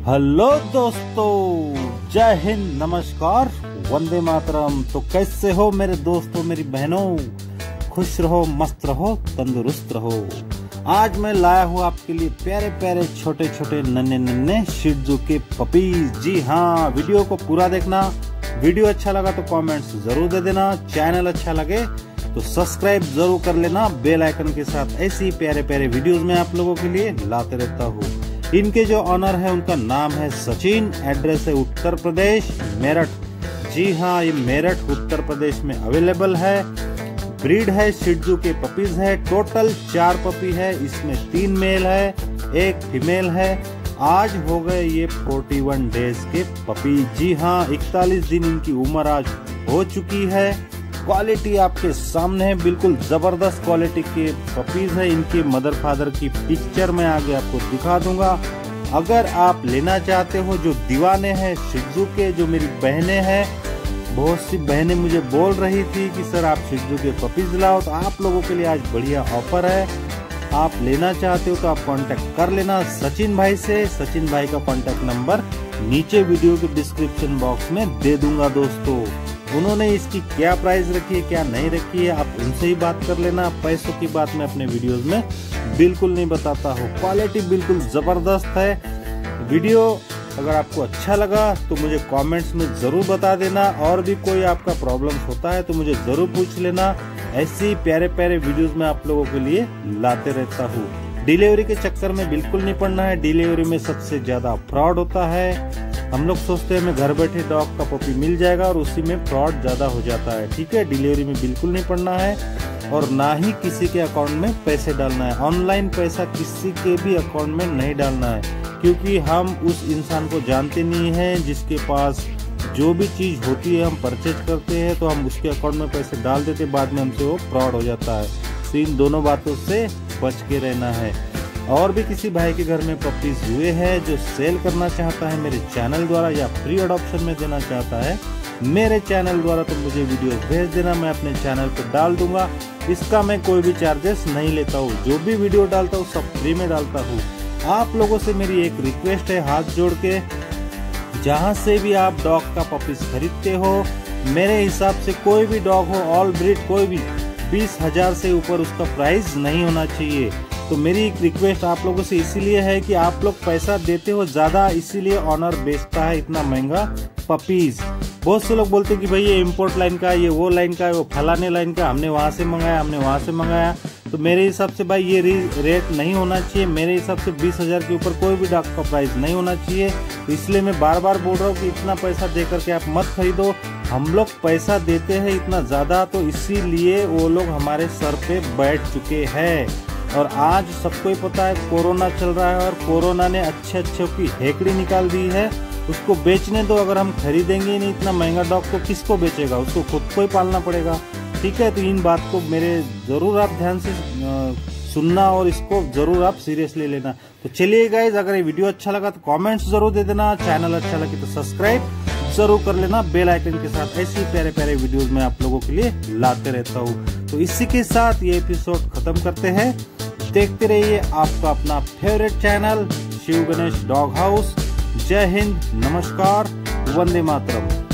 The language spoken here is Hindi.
हेलो दोस्तों, जय हिंद, नमस्कार, वंदे मातरम। तो कैसे हो मेरे दोस्तों, मेरी बहनों? खुश रहो, मस्त रहो, तंदुरुस्त रहो। आज मैं लाया हूँ आपके लिए प्यारे प्यारे छोटे छोटे नन्हे नन्हे शिट्जू के पपीज। जी हाँ, वीडियो को पूरा देखना। वीडियो अच्छा लगा तो कमेंट्स जरूर दे देना। चैनल अच्छा लगे तो सब्सक्राइब जरूर कर लेना बेल आइकन के साथ। ऐसे ही प्यारे प्यारे वीडियोस मैं आप लोगों के लिए लाते रहता हूँ। इनके जो ऑनर है उनका नाम है सचिन। एड्रेस है उत्तर प्रदेश, मेरठ। जी हाँ, ये मेरठ उत्तर प्रदेश में अवेलेबल है। ब्रीड है शिट्जू के पपीज है। टोटल 4 पपी है, इसमें 3 मेल है, 1 फीमेल है। आज हो गए ये 41 डेज के पपी। जी हाँ, 41 दिन इनकी उम्र आज हो चुकी है। क्वालिटी आपके सामने है, बिल्कुल जबरदस्त क्वालिटी के पपीज है। इनके मदर फादर की पिक्चर मैं आगे आपको दिखा दूंगा। अगर आप लेना चाहते हो, जो दीवाने हैं शिट्जू के, जो मेरी बहनें हैं, बहुत सी बहनें मुझे बोल रही थी कि सर आप शिट्जू के पपीज लाओ, तो आप लोगों के लिए आज बढ़िया ऑफर है। आप लेना चाहते हो तो आप कांटेक्ट कर लेना सचिन भाई से। सचिन भाई का कांटेक्ट नंबर नीचे वीडियो के डिस्क्रिप्शन बॉक्स में दे दूंगा दोस्तों। उन्होंने इसकी क्या प्राइस रखी है, क्या नहीं रखी है, आप उनसे ही बात कर लेना। पैसों की बात मैं अपने वीडियोस में बिल्कुल नहीं बताता हूँ। क्वालिटी बिल्कुल जबरदस्त है। वीडियो अगर आपको अच्छा लगा तो मुझे कमेंट्स में जरूर बता देना। और भी कोई आपका प्रॉब्लम होता है तो मुझे जरूर पूछ लेना। ऐसे ही प्यारे प्यारे वीडियोस में आप लोगों के लिए लाते रहता हूँ। डिलीवरी के चक्कर में बिल्कुल नहीं पड़ना है। डिलीवरी में सबसे ज्यादा फ्रॉड होता है। हम लोग सोचते हैं हमें घर बैठे डॉग का पपी मिल जाएगा और उसी में फ्रॉड ज्यादा हो जाता है। ठीक है, डिलीवरी में बिल्कुल नहीं पड़ना है और ना ही किसी के अकाउंट में पैसे डालना है। ऑनलाइन पैसा किसी के भी अकाउंट में नहीं डालना है, क्योंकि हम उस इंसान को जानते नहीं हैं जिसके पास जो भी चीज होती है हम परचेज करते हैं तो हम उसके अकाउंट में पैसे डाल देते, बाद में हमसे वो फ्रॉड हो जाता है। तो इन दोनों बातों से बच के रहना है। और भी किसी भाई के घर में पपीज हुए हैं जो सेल करना चाहता है मेरे चैनल द्वारा या फ्री अडॉप्शन में देना चाहता है मेरे चैनल द्वारा, तो मुझे वीडियो भेज देना, मैं अपने चैनल पर डाल दूंगा। इसका मैं कोई भी चार्जेस नहीं लेता हूँ। जो भी वीडियो डालता हूँ सब फ्री में डालता हूँ। आप लोगों से मेरी एक रिक्वेस्ट है, हाथ जोड़ के, जहाँ से भी आप डॉग का पपीज खरीदते हो, मेरे हिसाब से कोई भी डॉग हो, ऑल ब्रीड कोई भी, 20,000 से ऊपर उसका प्राइस नहीं होना चाहिए। तो मेरी एक रिक्वेस्ट आप लोगों से इसीलिए है कि आप लोग पैसा देते हो ज्यादा, इसीलिए ऑनर बेचता है इतना महंगा पपीज। बहुत से लोग बोलते हैं कि भाई ये इम्पोर्ट लाइन का, ये वो लाइन का, वो फलाने लाइन का, हमने वहां से मंगाया, हमने वहां से मंगाया। तो मेरे हिसाब से भाई ये रेट नहीं होना चाहिए। मेरे हिसाब से 20,000 के ऊपर कोई भी डॉग का प्राइस नहीं होना चाहिए। तो इसलिए मैं बार बार बोल रहा हूँ कि इतना पैसा दे करके आप मत खरीदो। हम लोग पैसा देते हैं इतना ज्यादा, तो इसीलिए वो लोग हमारे सर पे बैठ चुके हैं। और आज सबको ही पता है कोरोना चल रहा है और कोरोना ने अच्छे की हेकड़ी निकाल दी है। उसको बेचने दो। अगर हम खरीदेंगे ही नहीं इतना महंगा डॉग तो किसको बेचेगा? उसको खुद को ही पालना पड़ेगा। ठीक है, तो इन बात को मेरे जरूर आप ध्यान से सुनना और इसको जरूर आप सीरियसली लेना। तो चलिए गाइज, अगर ये वीडियो अच्छा लगा तो कमेंट्स जरूर दे देना। चैनल अच्छा लगे तो सब्सक्राइब जरूर कर लेना बेल आइकन के साथ। ऐसे प्यारे प्यारे वीडियोस मैं आप लोगों के लिए लाते रहता हूँ। तो इसी के साथ ये एपिसोड खत्म करते हैं। देखते रहिए आपका अपना favourite channel Shiv Ganesh dog house. जय हिंद, नमस्कार, वंदे मातरम।